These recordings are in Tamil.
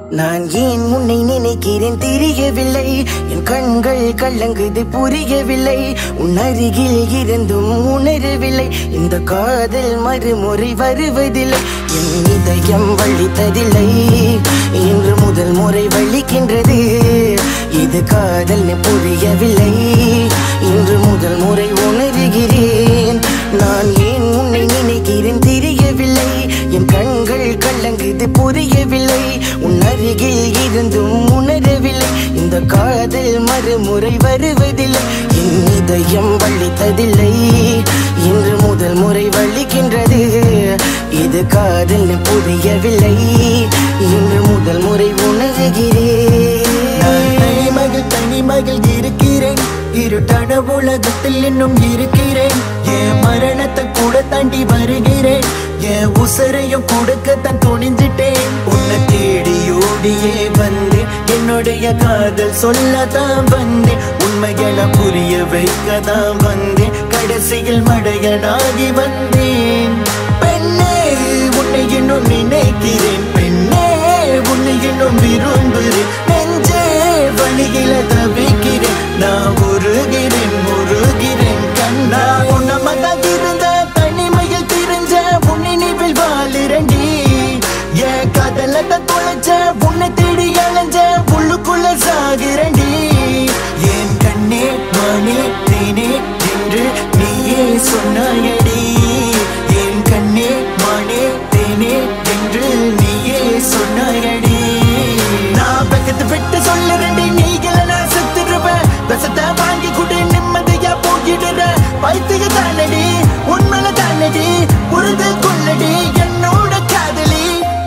நான் ஏன் உன்னை நினைக்கிறேன் தெரியவில்லை, என் கண்கள் கலங்குது புரியவில்லை, உன் அருகில் இருந்தும் உணரவில்லை, இந்த காதல் மறுமுறை வருவதில்லை, என் இதயம் வலித்ததில்லை, இன்று முதல் முறை வலிக்கின்றது, இது காதல் புரியவில்லை, இன்று முதல் முறை உணர்கிறேன். நான் ஏன் உன்னை நினைக்கிறேன் தெரியவில்லை, என் கண்கள் கலங்குது புரியவில்லை, உன் அருகில் இருந்தும் உணரவில்லை, இந்த காதல் மறுமுறை வருவதில்லை, என் இதயம் வலித்ததில்லை, இன்று முதல் முறை வலிக்கின்றது, இது காதல் புரியவில்லை, இன்று முதல் முறை உணர்கிறேன். தனிமகள் இருக்கிறேன், இருட்டான உலகத்தில் இன்னும் இருக்கிறேன், என் மரணத்தை கூட தாண்டி வருகிறேன், என் உசரையும் கொடுக்கத்தான் துணிஞ்சிட்டேன், உன்னை தேடி ஓடியே வந்தேன், என்னுடைய காதல் சொல்லதான் வந்தேன், உண்மைகளை புரிய வைக்கதான் வந்தேன், கடைசியில் மடையனாகி வந்தேன். பெண்ணே உன்னை இன்னும் நினைக்கிறேன், பெண்ணே உன்னை இன்னும் விரும்புகிறேன், நெஞ்சே வழியில தவிக்கிறேன், நான் உருகிறேன் கண்ணா, உன்னமதான் இருந்த தனிமையில் திரிஞ்ச உன்னை நினைவில் வாழுறண்டி, என் காதலத்தை தொலைச்ச உன்னை தேடி அலைஞ்ச உள்ளுக்குள்ள சாகிறண்டி, என் கண்ணே மானே தேனே என்று நீயே சொன்னாயடி, என் கண்ணே மானே தேனே என்று நீயே சொன்னாயடி, நான் பக்கத்து விட்டு சொல்லுறண்டி, நீங்கள நான் செத்துருவேன், பசத்தை வாங்கி கூட நிம்மதியா போகிடுற பைத்திய தானடி, உண்மையில தானடி, புரிந்து கொள்ளடி என்னோட காதலி.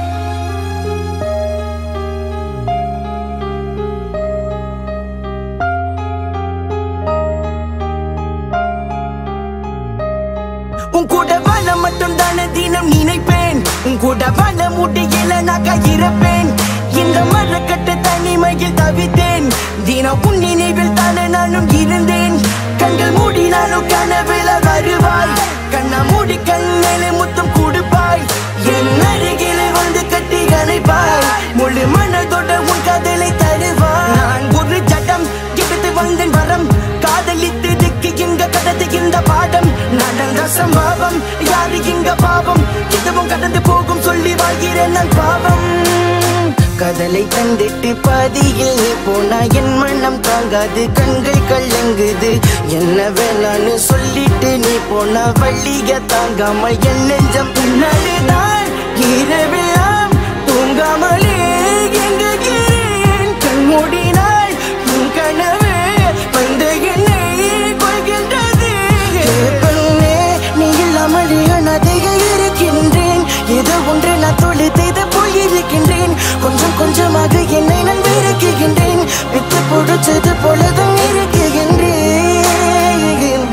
உன் கூட வாழ மட்டும் தானே தினம் நினைப்பேன், உன் கூட வாழ முடியல நான் இருப்பேன், இந்த மரக்கட்ட தனிமையில் தவித்தேன், தினம் உன் நினைவில் தானே நானும் இருந்தேன், கண்கள் மூடினாலும் கனவுல வருவாய், கண்ணா மூடி கண்ணிலே முத்தம் கொடுப்பாய், என் அருகில வந்து கட்டி அணைப்பாய், முழு மனதோட உன் காதலை தருவாய், நான் ஒரு ஜடம் எடுத்து வந்தேன் வரம், காதலித்ததுக்கு இங்க கடந்து இந்த பாடம், நடந்த சம்பவம் யாரு இங்க பாவம், இதுவும் கடந்து போகும் சொல்லி வாழ்கிறேன் நான் பாவம், காதலை தந்திட்டு பாதியில் நீ போனா என் மனம் தாங்காது, கண்கள் கலங்குது, என்ன வேணான்னு சொல்லிட்டு நீ போனா வள்ளிய தாங்காமல் என் நெஞ்சம் பின்னாடிதான் இரவெல்லாம் தூங்காமலே எங்குகிறேன், கண் மூடினால் உன் கனவே வந்து என்னை கொள்கின்றது, பெண்ணே நீ இல்லாமல் அனாதையாக இருக்கின்றேன், ஏதோ ஒன்று நான் தொலைத்தது போல் இருக்கின்றேன், கொஞ்சம் கொஞ்சமாக என்னை நான் வெறுக்குகின்றேன், வித்து பிடிச்சது போலதான் இருக்குகின்றேன்,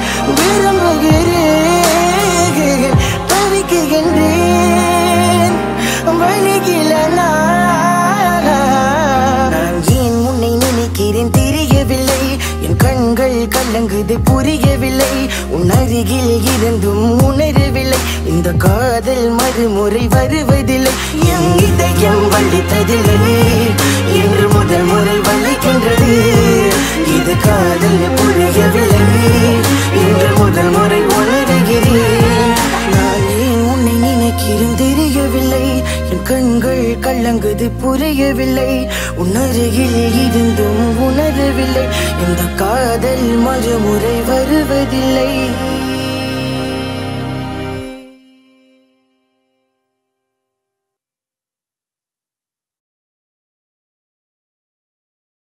விரும்புகிறேன், தவிக்குகின்றேன், வழிகில நான் ஏன் உன்னை நினைக்கிறேன் தெரியவில்லை, என் கண்கள் கலங்குது புரியவில்லை, உன் அருகில் இருந்தும் உணரவில்லை, இந்த காதல் மறுமுறை வருவதில்லை, என் இதயம் வலித்ததில்லை, இன்று முதல் முறை வலிக்கின்றது, இது காதல் புரியவில்லை, இன்று முதல் முறை உணர்கிறேன். நான் ஏன் உன்னை நினைக்கிறேன் தெரியவில்லை, என் கண்கள் கலங்குது புரியவில்லை, உன் அருகில் இருந்தும் உணரவில்லை, இந்த காதல் மறுமுறை வருவதில்லை.